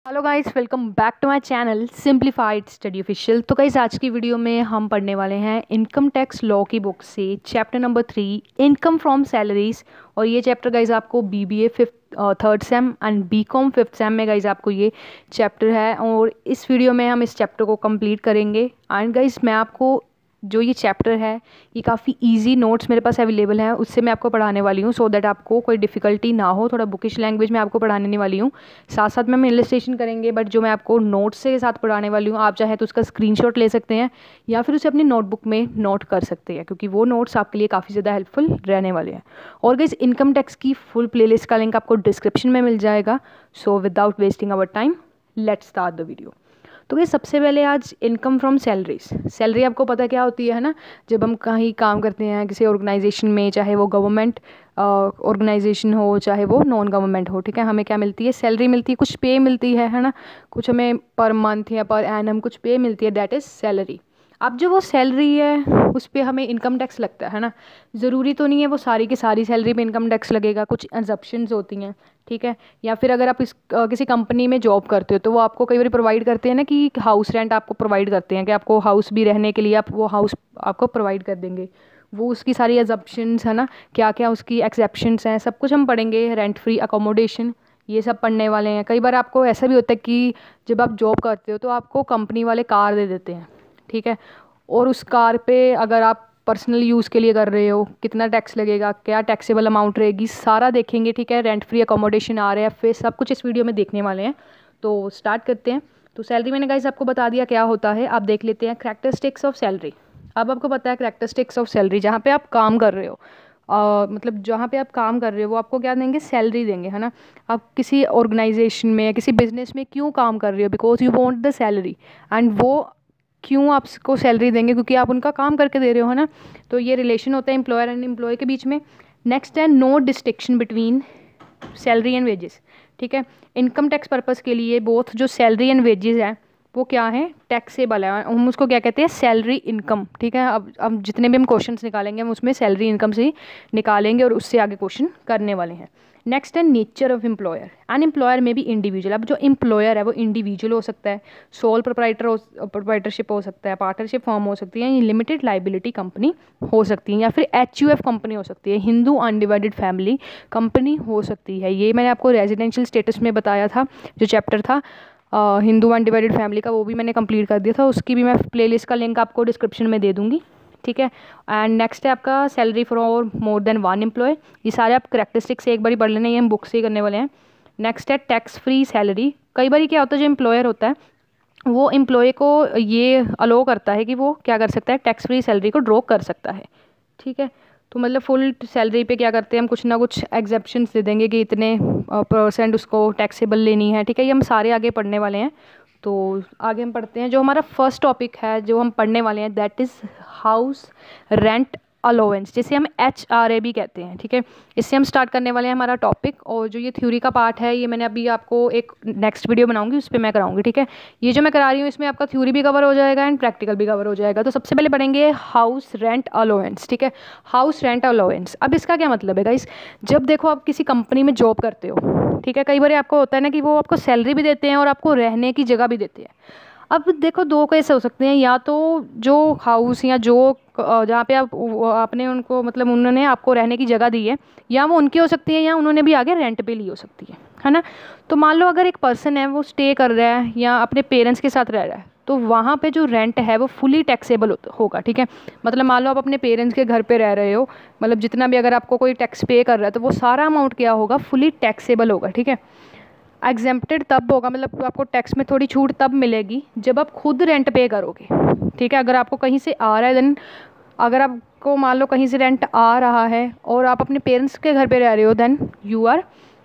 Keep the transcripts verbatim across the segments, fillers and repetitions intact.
Hello guys, welcome back to my channel simplified study official. तो guys आज की video में हम पढ़ने वाले हैं इनकम टैक्स लॉ की बुक से chapter number three, income from salaries. और ये चैप्टर गाइस आपको BBA fifth third sem and BCom fifth sem में गाइस आपको ये चैप्टर है। और इस वीडियो में हम इस चैप्टर को कंप्लीट करेंगे। एंड गाइस मैं आपको जो ये चैप्टर है ये काफ़ी इजी नोट्स मेरे पास अवेलेबल हैं, उससे मैं आपको पढ़ाने वाली हूँ, सो दैट आपको कोई डिफ़िकल्टी ना हो। थोड़ा बुकिश लैंग्वेज में आपको पढ़ाने वाली हूँ, साथ साथ में हम इलस्ट्रेशन करेंगे। बट जो मैं आपको नोट्स के साथ पढ़ाने वाली हूँ, आप चाहे तो उसका स्क्रीनशॉट ले सकते हैं या फिर उसे अपनी नोटबुक में नोट कर सकते हैं, क्योंकि वो नोट्स आपके लिए काफ़ी ज़्यादा हेल्पफुल रहने वाले हैं। और गाइस इनकम टैक्स की फुल प्लेलिस्ट का लिंक आपको डिस्क्रिप्शन में मिल जाएगा। So without wasting our time let's start the video. तो ये सबसे पहले आज इनकम फ्रॉम सैलरीज। सैलरी आपको पता क्या होती है ना, जब हम कहीं काम करते हैं किसी ऑर्गेनाइजेशन में, चाहे वो गवर्नमेंट ऑर्गेनाइजेशन हो चाहे वो नॉन गवर्नमेंट हो, ठीक है, हमें क्या मिलती है? सैलरी मिलती है, कुछ पे मिलती है है ना, कुछ हमें पर मंथ या पर एनम कुछ पे मिलती है, दैट इज़ सैलरी। अब जो वो सैलरी है उस पर हमें इनकम टैक्स लगता है ना। ज़रूरी तो नहीं है वो सारी की सारी सैलरी पे इनकम टैक्स लगेगा, कुछ एग्जप्शंस होती हैं, ठीक है। या फिर अगर आप इस आ, किसी कंपनी में जॉब करते हो तो वो आपको कई बार प्रोवाइड करते हैं ना कि हाउस रेंट आपको प्रोवाइड करते हैं, कि आपको हाउस भी रहने के लिए आप वो हाउस आपको प्रोवाइड कर देंगे। वो उसकी सारी एग्जप्शंस है ना, क्या क्या उसकी एक्सेप्शंस हैं, सब कुछ हम पढ़ेंगे। रेंट फ्री अकोमोडेशन ये सब पढ़ने वाले हैं। कई बार आपको ऐसा भी होता है कि जब आप जॉब करते हो तो आपको कंपनी वाले कार दे देते हैं, ठीक है, और उस कार पे अगर आप पर्सनल यूज़ के लिए कर रहे हो कितना टैक्स लगेगा, क्या टैक्सेबल अमाउंट रहेगी, सारा देखेंगे, ठीक है। रेंट फ्री अकोमोडेशन आ रहा है, फिर सब कुछ इस वीडियो में देखने वाले हैं। तो स्टार्ट करते हैं। तो सैलरी मैंने गाइस आपको बता दिया क्या होता है, आप देख लेते हैं करैक्टरिस्टिक्स ऑफ सैलरी। अब आपको पता है करैक्टरिस्टिक्स ऑफ सैलरी, जहाँ पे आप काम कर रहे हो, Uh, मतलब जहाँ पे आप काम कर रहे हो वो आपको क्या देंगे? सैलरी देंगे, है ना। आप किसी ऑर्गेनाइजेशन में या किसी बिजनेस में क्यों काम कर रहे हो? Because you want the salary. And वो क्यों आपको सैलरी देंगे? क्योंकि आप उनका काम करके दे रहे हो, है ना। तो ये रिलेशन होता है एम्प्लॉयर एंड एम्प्लॉय के बीच में। नेक्स्ट है no distinction between salary and wages, ठीक है। इनकम टैक्स पर्पज़ के लिए बोथ जो सैलरी एंड वेजेस है वो क्या है? टैक्सेबल है। हम उसको क्या कहते हैं? सैलरी इनकम, ठीक है। अब अब जितने भी हम क्वेश्चंस निकालेंगे हम उसमें सैलरी इनकम से ही निकालेंगे और उससे आगे क्वेश्चन करने वाले हैं। नेक्स्ट है nature of employer. An employer में भी इंडिविजुअल। अब जो एम्प्लॉयर है वो इंडिविजुअल हो सकता है, सोल प्रोप्राइटर हो प्रोप्राइटरशिप हो सकता है, पार्टनरशिप फॉर्म हो सकती है, लिमिटेड लाइबिलिटी कंपनी हो सकती है, या फिर एच यू एफ कंपनी हो सकती है, हिंदू अनडिवाइडेड फैमिली कंपनी हो सकती है। ये मैंने आपको रेजिडेंशियल स्टेटस में बताया था, जो चैप्टर था हिंदू अनडिवाइडेड फैमिली का, वो भी मैंने कंप्लीट कर दिया था। उसकी भी मैं प्लेलिस्ट का लिंक आपको डिस्क्रिप्शन में दे दूँगी, ठीक है। एंड नेक्स्ट है आपका salary for more than one employ. ये सारे आप करैक्टरिस्टिक्स से एक बार पढ़ लेना, ये हम बुक से ही करने वाले हैं। नेक्स्ट है टैक्स फ्री सैलरी। कई बार क्या होता है, जो एम्प्लॉयर होता है वो एम्प्लॉय को ये अलो करता है कि वो क्या कर सकता है? टैक्स फ्री सैलरी को ड्रॉ कर सकता है, ठीक है। तो मतलब फुल सैलरी पे क्या करते हैं हम? कुछ ना कुछ एग्जेप्शंस दे देंगे कि इतने परसेंट उसको टैक्सेबल लेनी है, ठीक है। ये हम सारे आगे पढ़ने वाले हैं। तो आगे हम पढ़ते हैं। जो हमारा फर्स्ट टॉपिक है जो हम पढ़ने वाले हैं, that is house rent allowance, जिसे हम एच आर ए भी कहते हैं, ठीक है। इससे हम स्टार्ट करने वाले हैं हमारा टॉपिक। और जो ये थ्योरी का पार्ट है ये मैंने अभी आपको एक नेक्स्ट वीडियो बनाऊंगी, उस पर मैं कराऊंगी, ठीक है। ये जो मैं करा रही हूँ इसमें आपका थ्योरी भी कवर हो जाएगा एंड प्रैक्टिकल भी कवर हो जाएगा। तो सबसे पहले पढ़ेंगे हाउस रेंट अलाउंस, ठीक है। हाउस रेंट अलाउंस, अब इसका क्या मतलब है गाइस? जब देखो आप किसी कंपनी में जॉब करते हो, ठीक है, कई बार आपको होता है ना कि वो आपको सैलरी भी देते हैं और आपको रहने की जगह भी देते हैं। अब देखो दो कैसे हो सकते हैं, या तो जो हाउस या जो जहाँ पे आप आपने उनको मतलब उन्होंने आपको रहने की जगह दी है, या वो उनकी हो सकती है या उन्होंने भी आगे रेंट पे ली हो सकती है, है ना। तो मान लो अगर एक पर्सन है वो स्टे कर रहा है या अपने पेरेंट्स के साथ रह रहा है, तो वहाँ पे जो रेंट है वो फुली टैक्सेबल होगा, ठीक है। मतलब मान लो आप अपने पेरेंट्स के घर पे रह रहे हो, मतलब जितना भी अगर आपको कोई टैक्स पे कर रहा है तो वो सारा अमाउंट क्या होगा? फुली टैक्सेबल होगा, ठीक है। एग्जेम्प्टेड तब होगा, मतलब आपको टैक्स में थोड़ी छूट तब मिलेगी जब आप खुद रेंट पे करोगे, ठीक है। अगर आपको कहीं से आ रहा है देन, अगर आपको मान लो कहीं से रेंट आ रहा है और आप अपने पेरेंट्स के घर पे रह रहे हो, then you are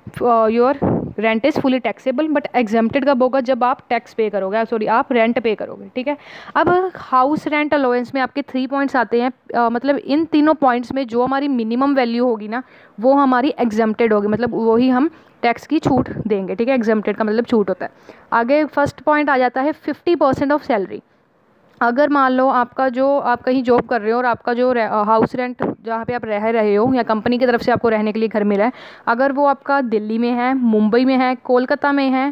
your rent is fully taxable. But exempted कब होगा? जब आप टैक्स पे करोगे, सॉरी आप रेंट पे करोगे, ठीक है। अब हाउस रेंट अलाउंस में आपके थ्री पॉइंट्स आते हैं। uh, मतलब इन तीनों पॉइंट्स में जो हमारी मिनिमम वैल्यू होगी ना वो हमारी एग्जेम्प्टेड होगी, मतलब वही हम टैक्स की छूट देंगे, ठीक है। एग्जेम्प्टेड का मतलब छूट होता है। आगे फर्स्ट पॉइंट आ जाता है फिफ्टी परसेंट ऑफ सैलरी। अगर मान लो आपका जो आप कहीं जॉब कर रहे हो और आपका जो हाउस रेंट जहाँ पे आप रह रहे हो या कंपनी की तरफ से आपको रहने के लिए घर मिला है, अगर वो आपका दिल्ली में है, मुंबई में है, कोलकाता में है,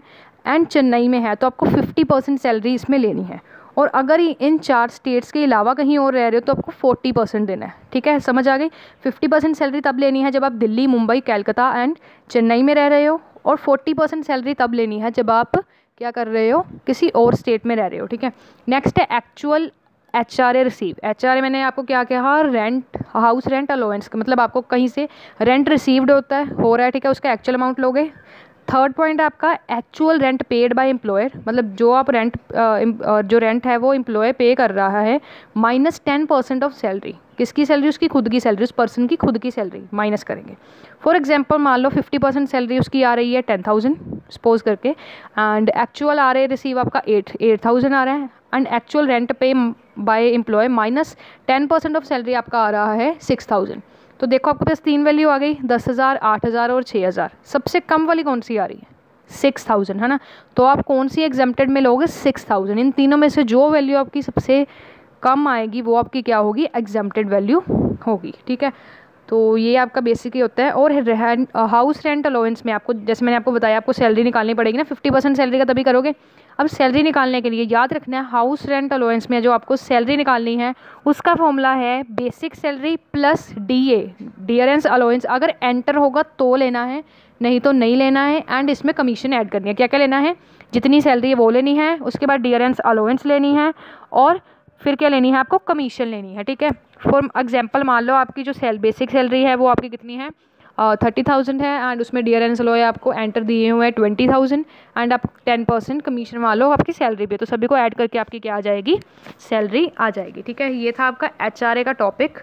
एंड चेन्नई में है तो आपको फिफ्टी परसेंट सैलरी इसमें लेनी है। और अगर इन चार स्टेट्स के अलावा कहीं और रह रहे हो तो आपको फोर्टी परसेंट देना है। ठीक है, समझ आ गई। फिफ्टी परसेंट सैलरी तब लेनी है जब आप दिल्ली, मुंबई, कलकत्ता एंड चेन्नई में रह रहे हो, और फोर्टी परसेंट सैलरी तब लेनी है जब आप क्या कर रहे हो, किसी और स्टेट में रह रहे हो। ठीक है, नेक्स्ट है actual H R A receive. H R A मैंने आपको क्या कहा, रेंट, हाउस रेंट अलाउंस, मतलब आपको कहीं से रेंट रिसीव्ड होता है, हो रहा है, ठीक है, उसका एक्चुअल अमाउंट लोगे। थर्ड पॉइंट है आपका actual rent paid by employer, मतलब जो आप रेंट जो रेंट है वो एम्प्लॉय पे कर रहा है, minus ten percent of salary. किसकी सैलरी? उसकी खुद की सैलरी, उस पर्सन की खुद की सैलरी माइनस करेंगे। फॉर एग्जांपल मान लो फिफ्टी परसेंट सैलरी उसकी आ रही है टेन थाउजेंड सपोज करके, एंड एक्चुअल आ रहे रिसीव आपका एट एट थाउजेंड आ रहा है, and actual rent pay by employ minus ten percent of salary आपका आ रहा है सिक्स थाउजेंड। तो देखो आपके पास तीन वैल्यू आ गई, दस हज़ार, आठ हज़ार और छः हज़ार। सबसे कम वाली कौन सी आ रही है? सिक्स थाउजेंड, है ना। तो आप कौन सी एग्जेम्प्टेड में लोगे? Six thousand. इन तीनों में से जो वैल्यू आपकी सबसे कम आएगी वो आपकी क्या होगी? एग्जेम्प्टेड वैल्यू होगी। ठीक है, तो ये आपका बेसिक ही होता है। और हाउस रेंट अलाउंस में आपको, जैसे मैंने आपको बताया, आपको सैलरी निकालनी पड़ेगी ना, फिफ्टी परसेंट सैलरी का तभी करोगे। अब सैलरी निकालने के लिए याद रखना है, हाउस रेंट अलाउंस में जो आपको सैलरी निकालनी है उसका फॉर्मूला है basic salary plus D A, dearness allowance. अगर एंटर होगा तो लेना है, नहीं तो नहीं लेना है। एंड इसमें कमीशन ऐड करनी है। क्या क्या लेना है? जितनी सैलरी है वो लेनी है, उसके बाद डियरेंस अलाउंस लेनी है, और फिर क्या लेनी है आपको? कमीशन लेनी है। ठीक है, फॉर एग्जांपल मान लो आपकी जो सेल बेसिक सैलरी है वो आपकी कितनी है? थर्टी थाउजेंड है, एंड उसमें डियरेंस अलाउ आपको एंटर दिए हुए हैं ट्वेंटी थाउजेंड, एंड आप टेन परसेंट कमीशन मान लो आपकी सैलरी पे, तो सभी को ऐड करके आपकी क्या आ जाएगी? सैलरी आ जाएगी। ठीक है, ये था आपका एच आर ए का टॉपिक।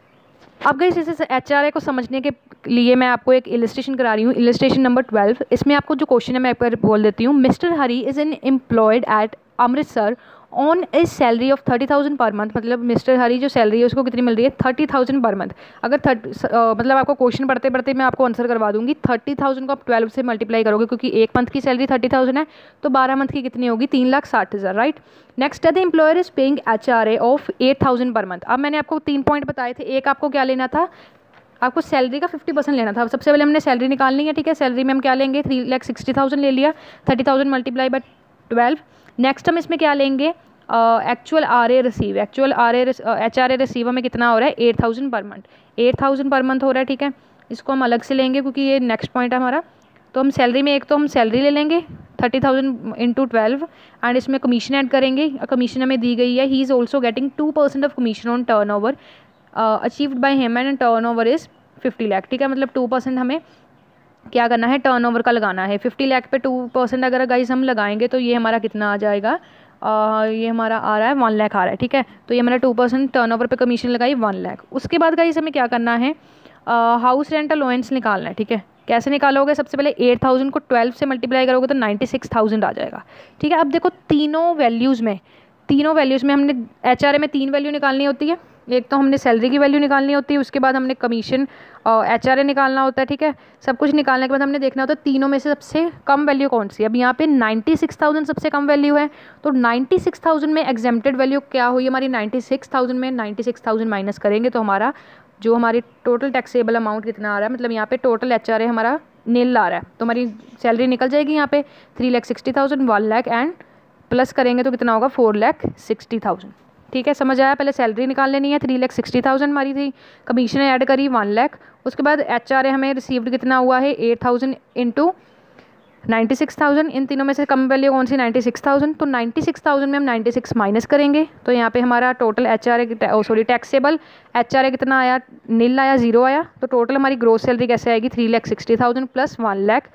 अब गई इसे एच आर ए को समझने के लिए मैं आपको एक इलस्ट्रेशन करा रही हूँ, इलस्ट्रेशन नंबर ट्वेल्व। इसमें आपको जो क्वेश्चन है मैं एक बार बोल देती हूँ। Mister Hari is an employed at Amritsar on a salary of thirty thousand per month. मतलब मिस्टर हरी जो सैलरी है उसको कितनी मिल रही है? Thirty thousand per month. अगर थर्टी मतलब आपको क्वेश्चन पढ़ते पढ़ते मैं आपको आंसर करवा दूंगी। थर्टी थाउजेंड को आप ट्वेल्व से मल्टीप्लाई करोगे, क्योंकि एक मंथ की सैलरी थर्टी थाउजेंड है, तो बारह मंथ की कितनी होगी? तीन लाख साठ हज़ार, राइट। नेक्स्ट है the employer is paying H R A of eight thousand per month. अब मैंने आपको तीन पॉइंट बताए थे। एक आपको क्या लेना था? आपको सैलरी का फिफ्टी परसेंट लेना था। सबसे पहले हमने सैलरी निकालनी है। ठीक है, सैलरी में हम क्या लेंगे? थ्री लाख सिक्सटी थाउजेंड ले लिया, thirty thousand multiply by twelve. Next हम इसमें क्या लेंगे? Actual R A receive. Actual R A H R A receive हमें कितना हो रहा है? Eight thousand per month. Eight thousand per month हो रहा है। ठीक है, इसको हम अलग से लेंगे क्योंकि ये नेक्स्ट पॉइंट है हमारा। तो हम सैलरी में एक तो हम सैलरी ले लेंगे thirty thousand into twelve, and इसमें कमीशन ऐड करेंगे। कमीशन हमें दी गई है, he is also getting two percent of commission on turnover achieved by him and turnover is fifty lakh. ठीक है, मतलब टू परसेंट हमें क्या करना है? टर्नओवर का लगाना है। फिफ्टी लाख पे टू परसेंट अगर गाइस हम लगाएंगे तो ये हमारा कितना आ जाएगा? Uh, ये हमारा आ रहा है वन लाख आ रहा है। ठीक है, तो ये हमारा टू परसेंट टर्नओवर पे कमीशन लगाई वन लाख। उसके बाद गाइस हमें क्या करना है? हाउस रेंट अलाउंस निकालना है। ठीक है, कैसे निकालोगे? सबसे पहले एट थाउजेंड को ट्वेल्व से मल्टीप्लाई करोगे तो नाइन्टी सिक्स थाउजेंड आ जाएगा। ठीक है, अब देखो तीनों वैल्यूज़ में तीनों वैल्यूज़ में हमने एच आर ए में तीन वैल्यू निकालनी होती है। एक तो हमने सैलरी की वैल्यू निकालनी होती है, उसके बाद हमने कमीशन और एच आर ए निकालना होता है। ठीक है, सब कुछ निकालने के बाद हमने देखना होता है तीनों में से सबसे कम वैल्यू कौन सी है। अब यहाँ पे नाइन्टी सिक्स थाउजेंड सबसे कम वैल्यू है, तो नाइन्टी सिक्स थाउजेंड में एग्जेम्प्टेड वैल्यू क्या हुई हमारी? नाइन्टी सिक्स थाउजेंड में नाइन्टी सिक्स थाउजेंड माइनस करेंगे तो हमारा जो हमारी टोटल टैक्सेबल अमाउंट कितना आ रहा है, मतलब यहाँ पे टोटल एच आर ए हमारा नील आ रहा है, तो हमारी सैलरी निकल जाएगी यहाँ पे three lakh sixty thousand, one lakh and plus करेंगे तो कितना होगा? Four lakh sixty thousand. ठीक है, समझ आया? पहले सैलरी निकाल लेनी है, थ्री लैख सिक्सटी थाउजेंड हमारी थी, कमीशन ऐड करी वन लैख, उसके बाद एच आर ए हमें रिसीव्ड कितना हुआ है? Eight thousand into ninety six thousand. इन तीनों में से कम वैल्यू कौन सी? Ninety six thousand. तो नाइन्टी सिक्स थाउजेंड में हम नाइन्टी सिक्स माइनस करेंगे तो यहाँ पे हमारा total H R A sorry taxable H R A कितना आया? नील आया, जीरो आया। तो टोटल हमारी ग्रोस सैलरी कैसे आएगी? Three lakh sixty thousand plus one lakh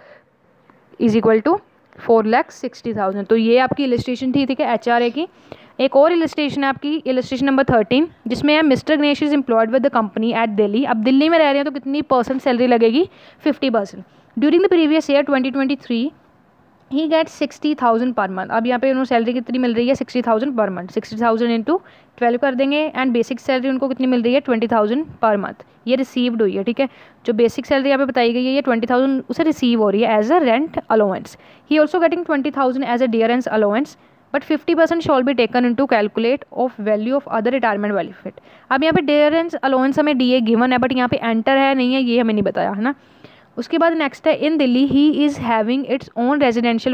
is equal to four lakh sixty thousand. तो ये आपकी इलस्ट्रेशन थी। ठीक है, एच आर ए की। एक और इलस्ट्रेशन है आपकी, इलस्ट्रेशन नंबर थर्टीन, जिसमें है mister Ganesh is employed with the company at Delhi. अब दिल्ली में रह रहे हैं तो कितनी परसेंट सैलरी लगेगी? Fifty percent. During the previous year twenty twenty three he get sixty thousand per month. अब यहाँ पे उन्होंने सैलरी कितनी मिल रही है? Sixty thousand per month. Sixty thousand into twelve कर देंगे, एंड बेसिक सैलरी उनको कितनी मिल रही है? Twenty thousand per month. ये रिसीव्ड हुई है। ठीक है, जो बेसिक सैलरी यहाँ पे बताई गई है ये ट्वेंटी थाउजेंड उसे रिसीव हो रही है as a rent allowance. He also getting twenty thousand as a dearness allowance, but fifty percent shall be taken into calculate of value of other retirement benefit. अब यहाँ पे dearness allowance हमें D A given है, but यहाँ पे enter है नहीं है ये हमें नहीं बताया, है ना। उसके बाद नेक्स्ट है in Delhi he is having its own residential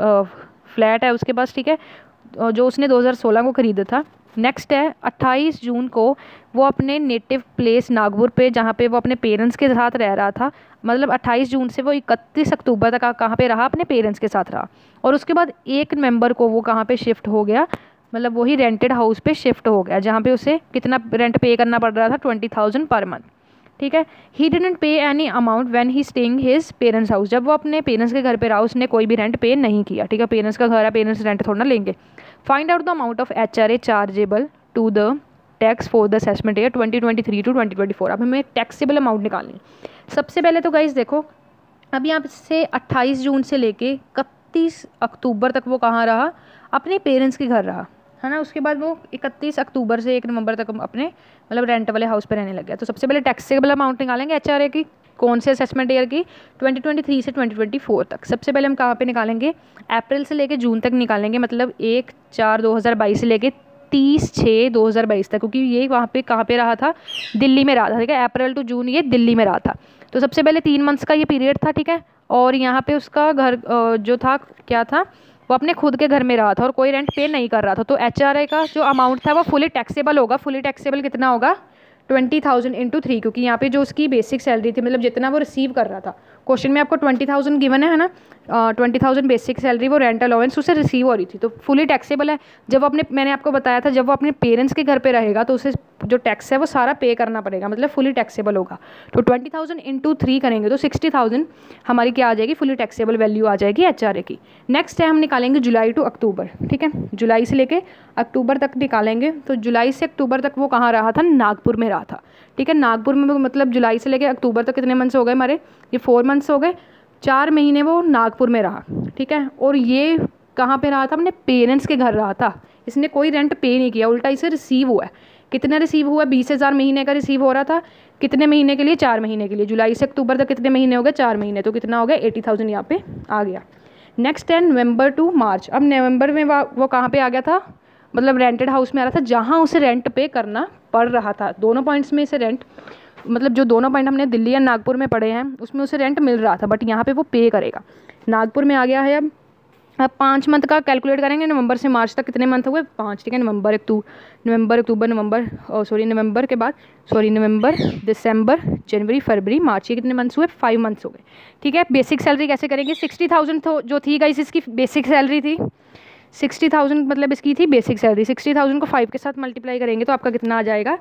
flat है उसके पास, ठीक है, जो उसने दो हज़ार सोलह को ख़रीदा था। नेक्स्ट है अट्ठाईस जून को वो अपने नेटिव प्लेस नागपुर पे, जहाँ पे वो अपने पेरेंट्स के साथ रह रहा था, मतलब अट्ठाईस जून से वो इकतीस अक्टूबर तक कहाँ पे रहा, अपने पेरेंट्स के साथ रहा। और उसके बाद एक नवंबर को वो कहाँ पे शिफ्ट हो गया, मतलब वही रेंटेड हाउस पे शिफ्ट हो गया, जहाँ पे उसे कितना रेंट पे करना पड़ रहा था, ट्वेंटी थाउजेंड पर मंथ, ठीक है। He didn't pay any amount when he staying his parents house, जब वो अपने पेरेंट्स के घर पे रहा उसने कोई भी रेंट पे नहीं किया, ठीक है, पेरेंट्स का घर है, पेरेंट्स रेंट थोड़ा ना लेंगे। Find out the amount of H R A chargeable to the tax for the assessment year twenty twenty three to twenty twenty four. अब हमें टैक्सेबल अमाउंट निकालनी है। सबसे पहले तो गाइस देखो, अब यहाँ से अट्ठाईस जून से लेके इकतीस अक्टूबर तक वो कहाँ रहा, अपने पेरेंट्स के घर रहा, है ना। उसके बाद वो इकतीस अक्टूबर से एक नवंबर तक अपने मतलब रेंट वाले हाउस पे रहने लग गया। तो सबसे पहले टैक्सेबल अमाउंट निकालेंगे एच आर ए की, कौन से असेसमेंट ईयर की, ट्वेंटी ट्वेंटी थ्री से ट्वेंटी ट्वेंटी फोर तक। सबसे पहले हम कहाँ पे निकालेंगे, अप्रैल से लेके जून तक निकालेंगे, मतलब एक चार दो हज़ार बाईस से लेके तीस छः दो हज़ार बाईस तक, क्योंकि ये वहाँ पे कहाँ पे रहा था, दिल्ली में रहा था, ठीक है। अप्रैल टू जून ये दिल्ली में रहा था। तो सबसे पहले तीन मंथ्स का ये पीरियड था, ठीक है। और यहाँ पे उसका घर जो था क्या था, वो अपने खुद के घर में रहा था और कोई रेंट पे नहीं कर रहा था। तो एच आर ए का जो अमाउंट था वो फुली टैक्सेबल होगा। फुली टैक्सेबल कितना होगा, ट्वेंटी थाउजेंड इंटू थ्री, क्योंकि यहाँ पे जो उसकी बेसिक सैलरी थी, मतलब जितना वो रिसीव कर रहा था, क्वेश्चन में आपको ट्वेंटी थाउजेंड गिवन है ना, ट्वेंटी थाउजेंड बेसिक सैलरी वो रेंट अलाउंस उससे रिसीव हो रही थी, तो फुली टैक्सेबल है। जब वो अपने, मैंने आपको बताया था, जब वो अपने पेरेंट्स के घर पे रहेगा तो उसे जो टैक्स है वो सारा पे करना पड़ेगा, मतलब फुली टैक्सेबल होगा। तो ट्वेंटी थाउजेंड इंटू थ्री करेंगे तो सिक्सटी थाउजेंड हमारी क्या आ जाएगी, फुली टैक्सेबल वैल्यू आ जाएगी एच आर ए की। नेक्स्ट है हम निकालेंगे जुलाई टू अक्टूबर, ठीक है, जुलाई से लेके अक्टूबर तक निकालेंगे। तो जुलाई से अक्टूबर तक वो कहाँ रहा था, नागपुर में रहा था, ठीक है। नागपुर में मतलब जुलाई से लेके अक्टूबर तक कितने मंथ्स हो गए हमारे, ये फोर मंथ्स हो गए, चार महीने वो नागपुर में रहा, ठीक है। और ये कहाँ पे रहा था, अपने पेरेंट्स के घर रहा था, इसने कोई रेंट पे नहीं किया, उल्टा इसे रिसीव हुआ है। कितना रिसीव हुआ, बीस हज़ार महीने का रिसीव हो रहा था, कितने महीने के लिए, चार महीने के लिए। जुलाई से अक्टूबर तक कितने महीने हो गए, चार महीने, तो कितना हो गया, एटी थाउजेंड यहाँ पे आ गया। नेक्स्ट है नवंबर टू मार्च। अब नवंबर में वो कहाँ पे आ गया था, मतलब रेंटेड हाउस में आ रहा था, जहाँ उसे रेंट पे करना पड़ रहा था। दोनों पॉइंट्स में इसे रेंट, मतलब जो दोनों पॉइंट हमने दिल्ली या नागपुर में पढ़े हैं उसमें उसे रेंट मिल रहा था, बट यहाँ पे वो पे करेगा। नागपुर में आ गया है। अब अब पाँच मंथ का कैलकुलेट करेंगे, नवंबर से मार्च तक कितने मंथ हुए, पाँच, ठीक है। नवंबर अक्टूबर नवंबर अक्टूबर नवंबर और सॉरी नवंबर के बाद सॉरी नवंबर दिसंबर जनवरी फरवरी मार्च, ये कितने मंथ्स हुए, फाइव मंथ्स हो गए, ठीक है। बेसिक सैलरी कैसे करेंगे, सिक्सटी थाउजेंड तो जो थी गाइस इसकी बेसिक सैलरी थी, सिक्सटी थाउजेंड मतलब इसकी थी बेसिक सैलरी। सिक्सटी थाउजेंड को फाइव के साथ मल्टीप्लाई करेंगे तो आपका कितना आ जाएगा,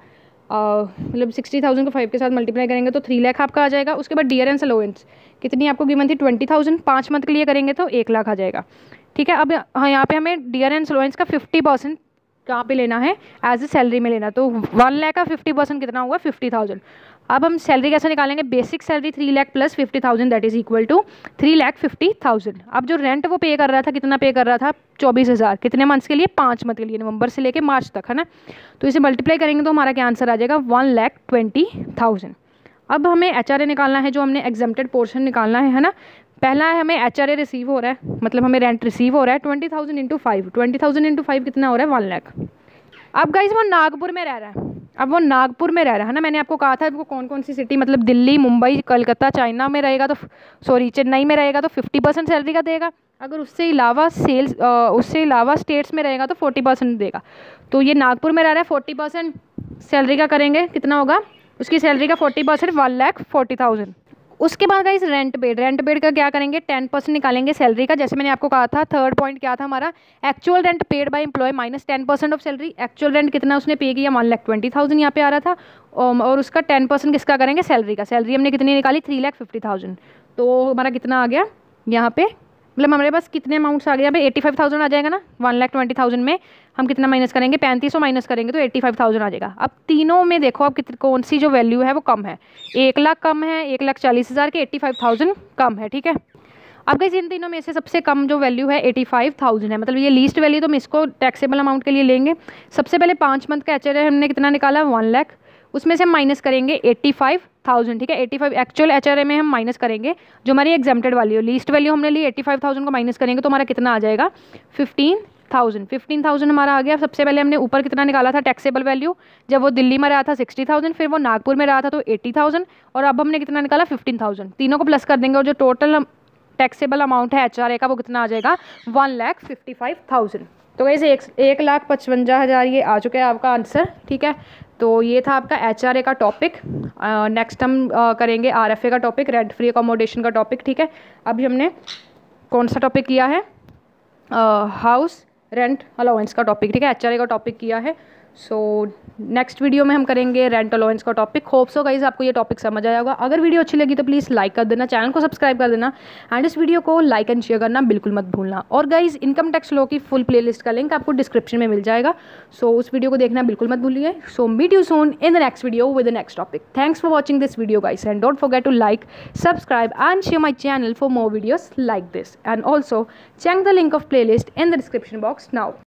मतलब सिक्सटी थाउजेंड को फाइव के साथ मल्टीप्लाई करेंगे तो थ्री लाख आपका आ जाएगा। उसके बाद डियरेंस अलाउंस कितनी आपको गिवन थी, ट्वेंटी थाउजेंड, पाँच मंथ के लिए करेंगे तो एक लाख आ जाएगा, ठीक है। अब हाँ यहाँ पे हमें डियरेंस अलाउंस का फिफ्टी परसेंट कहाँ पे लेना है, एज ए सैलरी में लेना, तो वन लाख का फिफ्टी परसेंट कितना हुआ, फिफ्टी थाउजेंड। अब हम सैलरी कैसे निकालेंगे, basic salary three lakh plus fifty thousand that is equal to three lakh fifty thousand. अब जो रेंट वो पे कर रहा था, कितना पे कर रहा था, चौबीस हज़ार, कितने मंथ्स के लिए, पाँच मंथ के लिए, नवंबर से लेके मार्च तक, है ना। तो इसे मल्टीप्लाई करेंगे तो हमारा क्या आंसर आ जाएगा, वन लाख ट्वेंटी थाउजेंड। अब हमें एच आर ए निकालना है, जो हमने एग्जेम्प्टेड पोर्शन निकालना है, है ना। पहला है हमें एच आर ए रिसीव हो रहा है, मतलब हमें रेंट रिसीव हो रहा है, twenty thousand into five, twenty thousand into five कितना हो रहा है, वन लाख। अब गाइज वो नागपुर में रह रहा है, अब वो नागपुर में रह रहा है ना, मैंने आपको कहा था वो कौन कौन सी सिटी, मतलब दिल्ली, मुंबई, कलकत्ता, चाइना में रहेगा तो सॉरी चेन्नई में रहेगा तो फिफ्टी परसेंट सैलरी का देगा। अगर उससे अलावा सेल्स उससे अलावा स्टेट्स में रहेगा तो फोर्टी परसेंट देगा। तो ये नागपुर में रह रहा है, फोर्टी परसेंट सैलरी का करेंगे, कितना होगा, उसकी सैलरी का forty percent one lakh forty thousand. उसके बाद guys rent paid, rent paid का क्या करेंगे, टेन परसेंट निकालेंगे सैलरी का, जैसे मैंने आपको कहा था। थर्ड पॉइंट क्या था हमारा, actual rent paid by employ minus ten percent of salary. Actual rent कितना उसने पे किया, वन लाख ट्वेंटी थाउजेंड यहाँ पे आ रहा था, और उसका टेन परसेंट किसका करेंगे, सैलरी का। सैलरी हमने कितनी निकाली, थ्री लाख फिफ्टी थाउजेंड। तो हमारा कितना आ गया यहाँ पे, मतलब हमारे पास कितने अमाउंट्स आ गया भाई, एट्टी फाइव थाउजेंड आ जाएगा ना। वन लाख ट्वेंटी थाउजेंड में हम कितना माइनस करेंगे, पैंतीस सौ माइनस करेंगे तो एट्टी फाइव थाउजेंड आ जाएगा। अब तीनों में देखो अब कितनी कौन सी जो वैल्यू है वो कम है, एक लाख कम है, एक लाख चालीस हज़ार के, एट्टी फाइव थाउजेंड कम है, ठीक है। अब गाइस इन तीनों में से सबसे कम जो वैल्यू है एटी फाइव थाउजेंड है, मतलब ये लीस्ट वैल्यू, तो हम इसको टैक्सेबल अमाउंट के लिए लेंगे। सबसे पहले पाँच मंथ का एच आर ए हमने कितना निकाला, वन लाख, उसमें से हम माइनस करेंगे एट्टी फाइव थाउजेंड, ठीक है। Eighty five actual H R A में हम माइनस करेंगे जो हमारी एग्जेम्प्टेड वैल्यू, लीस्ट वैल्यू हमने ली एट्टी फाइव थाउजेंड को माइनस करेंगे तो हमारा कितना आ जाएगा, फिफ्टीन थाउजेंड फिफ्टीन थाउजेंड हमारा आ गया। सबसे पहले हमने ऊपर कितना निकाला था टैक्सेबल वैल्यू, जब वो दिल्ली में रहा था सिक्सटी थाउजेंड, फिर वो नागपुर में रहा था तो एट्टी थाउजेंड, और अब हमने कितना निकाला फिफ्टीन थाउजेंड। तीनों को प्लस कर देंगे और जो टोटल टैक्सेबल अमाउंट है एच आर ए का वो कितना आ जाएगा one lakh fifty five thousand. तो वैसे एक एक लाख पचवंजा हज़ार ये आ चुका है आपका आंसर। ठीक है, तो ये था आपका एच आर ए का टॉपिक। नेक्स्ट हम uh, करेंगे आर एफ ए का टॉपिक, रेंट फ्री अकोमोडेशन का टॉपिक। ठीक है, अभी हमने कौन सा टॉपिक किया है, हाउस रेंट अलाउंस का टॉपिक। ठीक है, एच आर ए का टॉपिक किया है। सो नेक्स्ट वीडियो में हम करेंगे रेंट अलाउंस का टॉपिक। होप सो गाइस आपको ये टॉपिक समझ आया होगा। अगर वीडियो अच्छी लगी तो प्लीज़ लाइक कर देना, चैनल को सब्सक्राइब कर देना एंड इस वीडियो को लाइक एंड शेयर करना बिल्कुल मत भूलना। और गाइस इनकम टैक्स लॉ की फुल प्लेलिस्ट का लिंक आपको डिस्क्रिप्शन में मिल जाएगा, सो so, उस वीडियो को देखना बिल्कुल मत भूलिए। So meet you soon in the next video with the next topic. Thanks for watching this video guys and don't forget to like, subscribe and share my channel for more videos like this, and also check the link of playlist in the description box now.